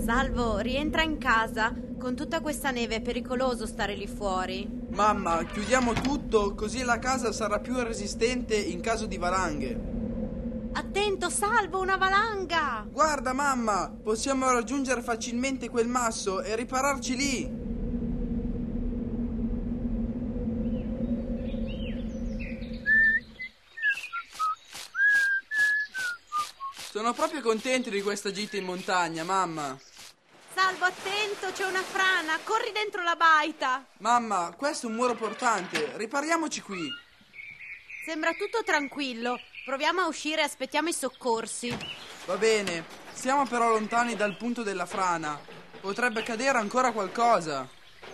Salvo, rientra in casa. Con tutta questa neve è pericoloso stare lì fuori. Mamma, chiudiamo tutto così la casa sarà più resistente in caso di valanghe. Attento, Salvo, una valanga! Guarda, mamma, possiamo raggiungere facilmente quel masso e ripararci lì. Sono proprio contento di questa gita in montagna, mamma. Salvo, attento, c'è una frana, corri dentro la baita. Mamma, questo è un muro portante, ripariamoci qui. Sembra tutto tranquillo. Proviamo a uscire e aspettiamo i soccorsi. Va bene, siamo però lontani dal punto della frana. Potrebbe cadere ancora qualcosa.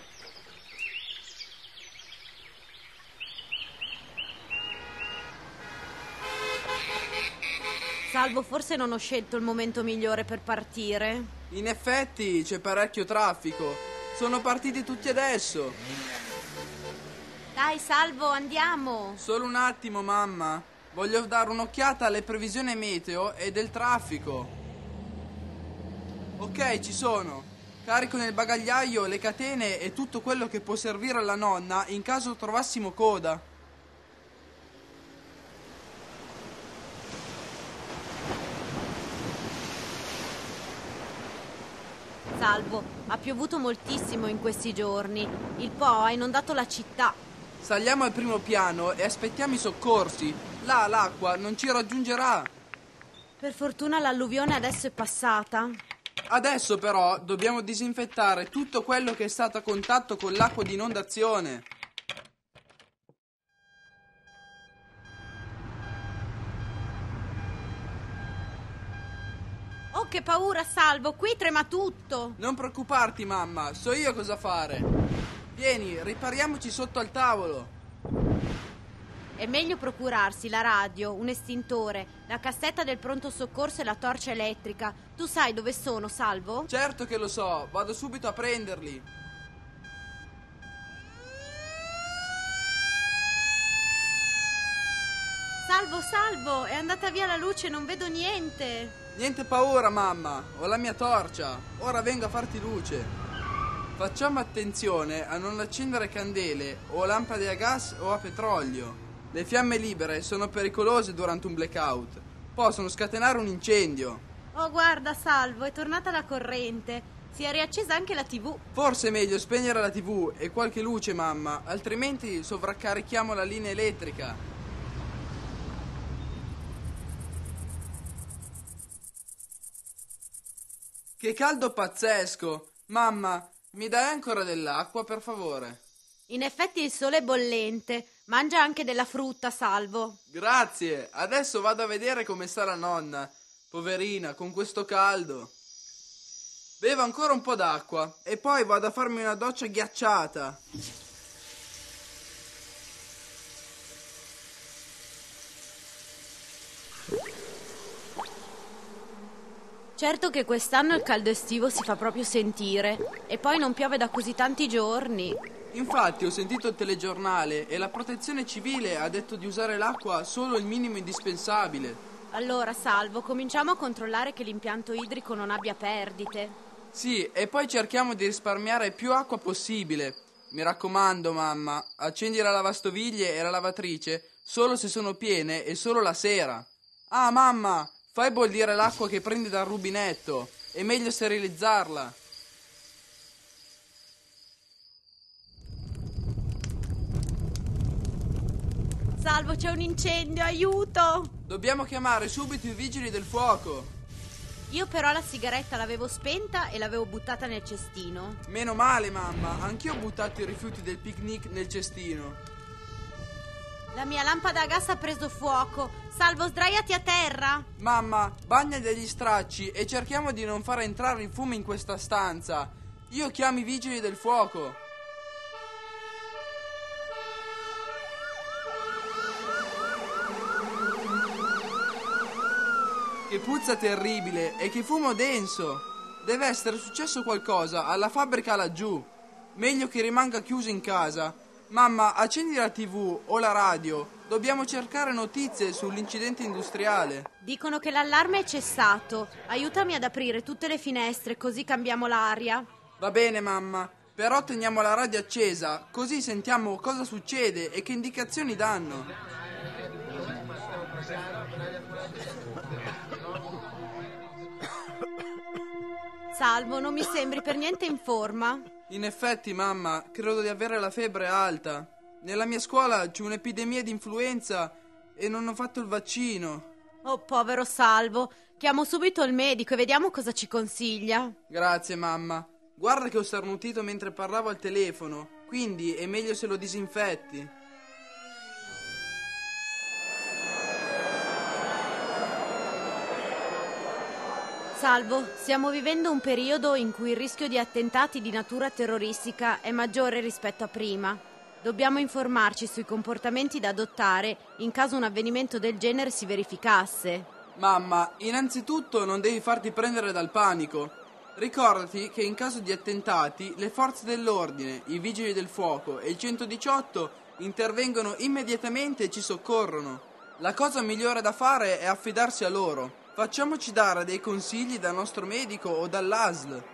Salvo, forse non ho scelto il momento migliore per partire. In effetti c'è parecchio traffico. Sono partiti tutti adesso. Dai, Salvo, andiamo. Solo un attimo, mamma. Voglio dare un'occhiata alle previsioni meteo e del traffico. Ok, ci sono. Carico nel bagagliaio le catene e tutto quello che può servire alla nonna in caso trovassimo coda. Salvo, ha piovuto moltissimo in questi giorni. Il Po ha inondato la città. Saliamo al primo piano e aspettiamo i soccorsi. Là l'acqua non ci raggiungerà. Per fortuna l'alluvione adesso è passata. Adesso però dobbiamo disinfettare tutto quello che è stato a contatto con l'acqua di inondazione. Oh, che paura, Salvo, qui trema tutto. Non preoccuparti, mamma, so io cosa fare. Vieni, ripariamoci sotto al tavolo. È meglio procurarsi la radio, un estintore, la cassetta del pronto soccorso e la torcia elettrica. Tu sai dove sono, Salvo? Certo che lo so, vado subito a prenderli. Salvo, Salvo, è andata via la luce, non vedo niente. Niente paura, mamma, ho la mia torcia. Ora vengo a farti luce. Facciamo attenzione a non accendere candele o lampade a gas o a petrolio. Le fiamme libere sono pericolose durante un blackout. Possono scatenare un incendio. Oh, guarda, Salvo, è tornata la corrente. Si è riaccesa anche la TV. Forse è meglio spegnere la TV e qualche luce, mamma, altrimenti sovraccarichiamo la linea elettrica. Che caldo pazzesco! Mamma, mi dai ancora dell'acqua, per favore? In effetti il sole è bollente. Mangia anche della frutta, Salvo. Grazie, adesso vado a vedere come sta la nonna. Poverina, con questo caldo. Bevo ancora un po' d'acqua e poi vado a farmi una doccia ghiacciata. Certo che quest'anno il caldo estivo si fa proprio sentire. E poi non piove da così tanti giorni. Infatti ho sentito il telegiornale e la protezione civile ha detto di usare l'acqua solo il minimo indispensabile. Allora, Salvo, cominciamo a controllare che l'impianto idrico non abbia perdite. Sì, e poi cerchiamo di risparmiare più acqua possibile. Mi raccomando, mamma, accendi la lavastoviglie e la lavatrice solo se sono piene e solo la sera. Ah, mamma, fai bollire l'acqua che prendi dal rubinetto. È meglio sterilizzarla. Salvo, c'è un incendio, aiuto! Dobbiamo chiamare subito i vigili del fuoco. Io però la sigaretta l'avevo spenta e l'avevo buttata nel cestino. Meno male, mamma, anch'io ho buttato i rifiuti del picnic nel cestino. La mia lampada a gas ha preso fuoco. Salvo, sdraiati a terra. Mamma, bagna degli stracci e cerchiamo di non far entrare il fumo in questa stanza. Io chiamo i vigili del fuoco. Che puzza terribile e che fumo denso! Deve essere successo qualcosa alla fabbrica laggiù. Meglio che rimanga chiuso in casa. Mamma, accendi la TV o la radio. Dobbiamo cercare notizie sull'incidente industriale. Dicono che l'allarme è cessato. Aiutami ad aprire tutte le finestre, così cambiamo l'aria. Va bene, mamma, però teniamo la radio accesa, così sentiamo cosa succede e che indicazioni danno. Salvo, non mi sembri per niente in forma. In effetti, mamma, credo di avere la febbre alta. Nella mia scuola c'è un'epidemia di influenza e non ho fatto il vaccino. Oh, povero Salvo. Chiamo subito il medico e vediamo cosa ci consiglia. Grazie, mamma. Guarda che ho starnutito mentre parlavo al telefono, quindi è meglio se lo disinfetti. Salvo, stiamo vivendo un periodo in cui il rischio di attentati di natura terroristica è maggiore rispetto a prima. Dobbiamo informarci sui comportamenti da adottare in caso un avvenimento del genere si verificasse. Mamma, innanzitutto non devi farti prendere dal panico. Ricordati che in caso di attentati le forze dell'ordine, i vigili del fuoco e il 118 intervengono immediatamente e ci soccorrono. La cosa migliore da fare è affidarsi a loro. Facciamoci dare dei consigli dal nostro medico o dall'ASL.